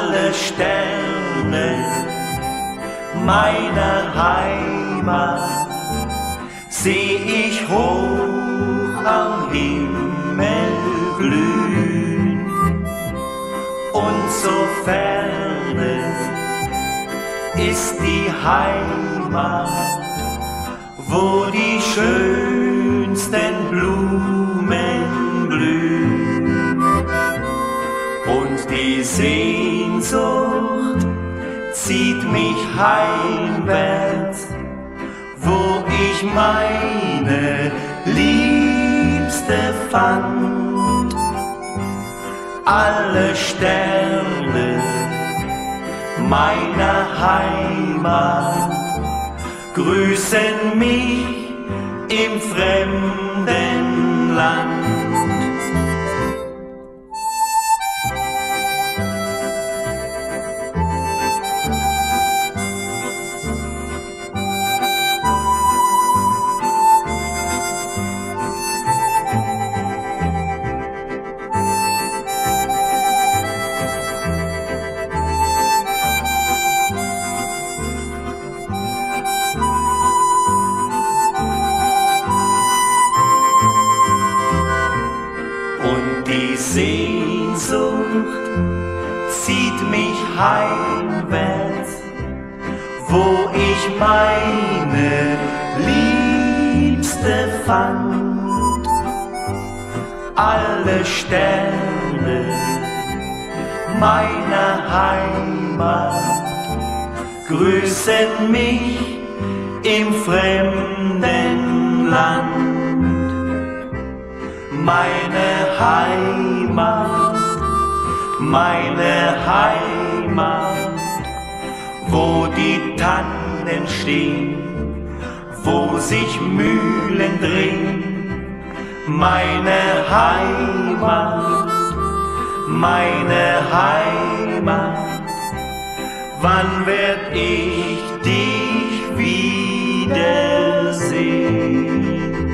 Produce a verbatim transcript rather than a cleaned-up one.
alle Sterne meiner Heimat seh ich hoch am Himmel glühen, und so ferne ist die Heimat, wo die schönsten Blumen blühen. Und die Sehnsucht zieht mich heimwärts, wo ich meine Liebste fand. Alle Sterne meiner Heimat grüßen mich im fremden Land. Die Sehnsucht zieht mich heimwärts, wo ich meine Liebste fand. Alle Sterne meiner Heimat grüßen mich im fremden Land. Meine Heimat, meine Heimat, wo die Tannen stehen, wo sich Mühlen drehen. Meine Heimat, meine Heimat, wann werd ich dich wiedersehen?